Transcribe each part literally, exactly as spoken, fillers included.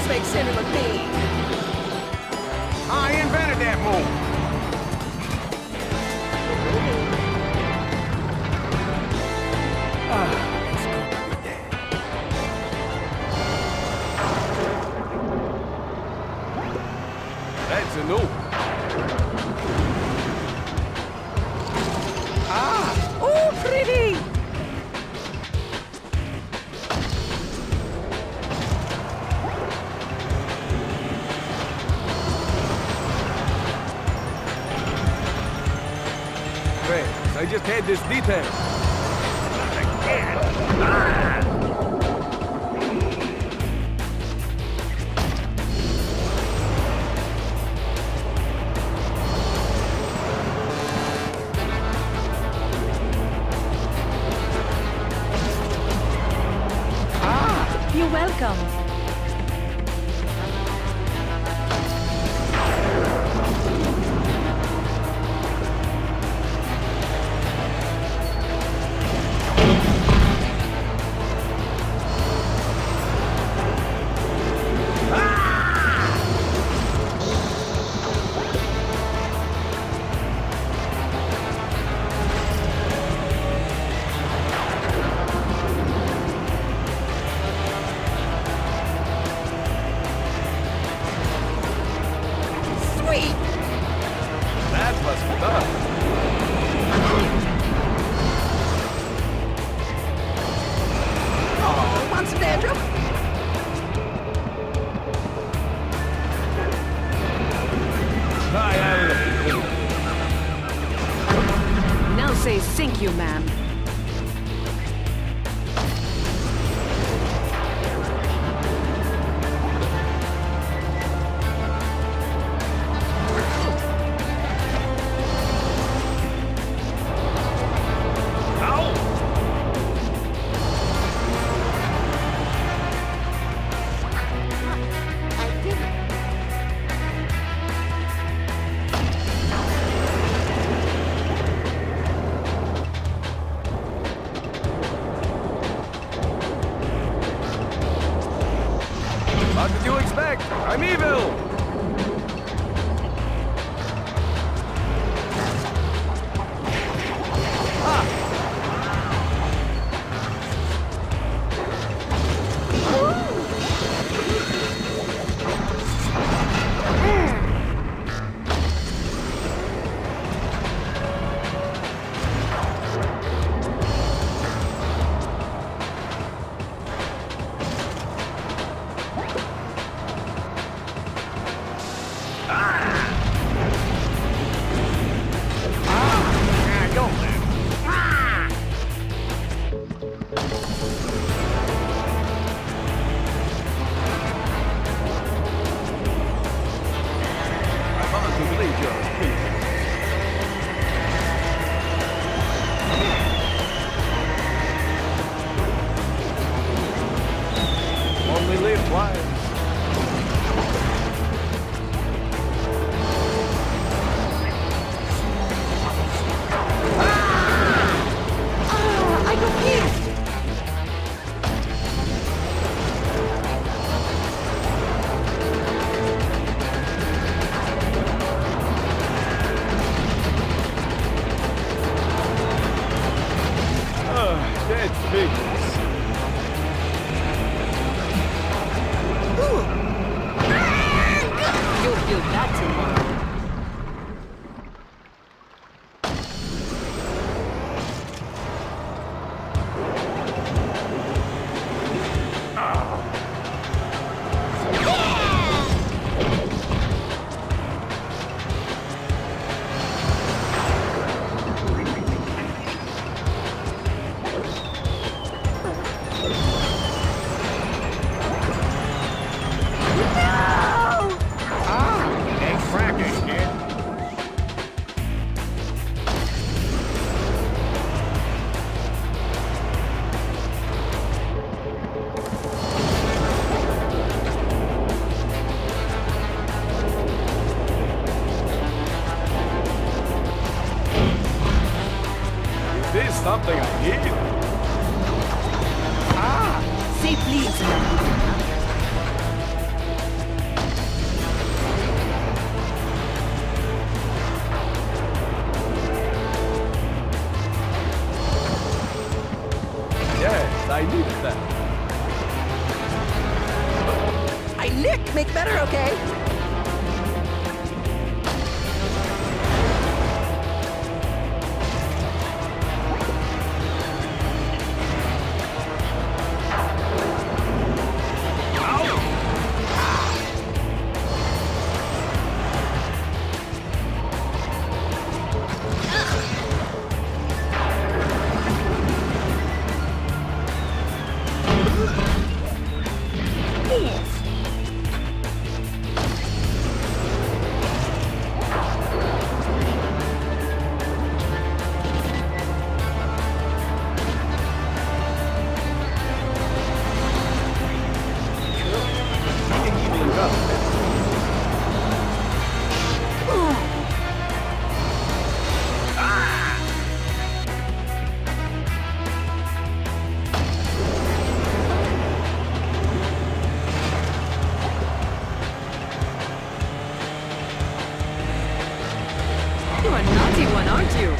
This makes sense with me. I invented that move. Ah. That's a no. Ah! Oh, pretty! Wait, I just had this detail. Again. Ah! You're welcome. That was fun. Oh, want some dandruff? I am. Now say thank you, ma'am. What did you expect? I'm evil! Only live once. Ah, I got pissed! Oh, that's big. You'll feel that tomorrow. This something I need? Ah! Say please, ma'am. I needed that. I lick, make better, okay? You're a naughty one, aren't you?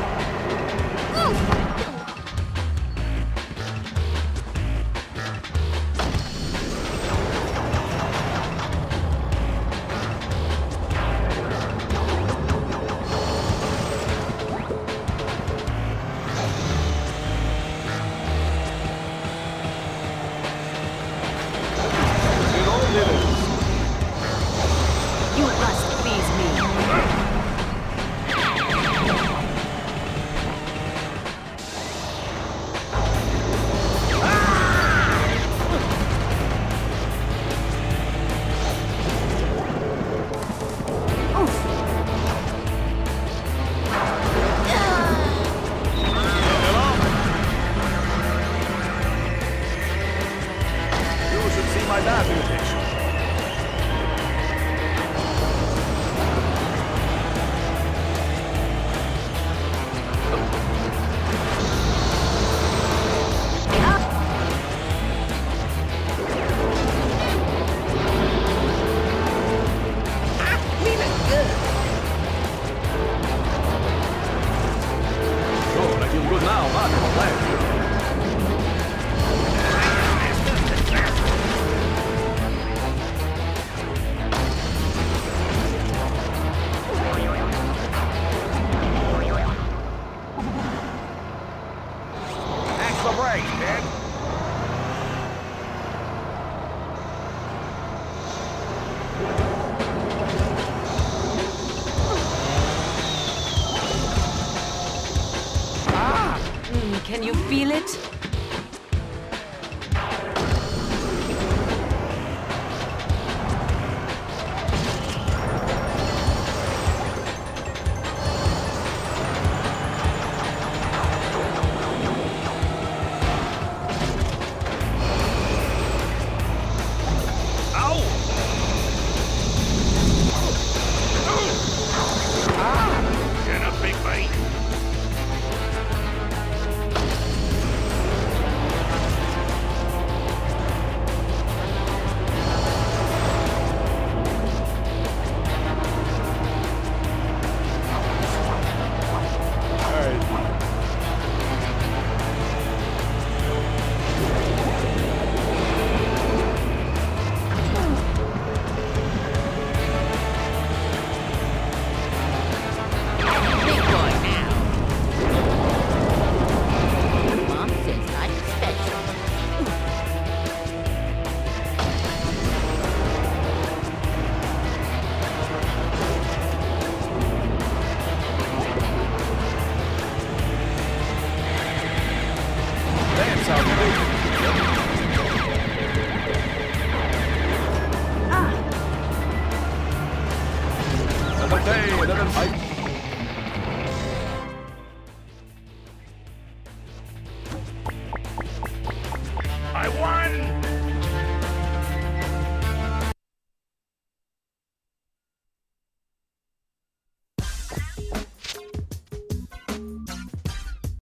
You must please me. You should see my dad mutation. Leave it good. Sure, I feel good now, but I'm glad. Axe the brakes, kid. Mm, can you feel it? Get up, big buddy. Big boy now. Mom says I'm special. Dance out, big. Another day, another fight.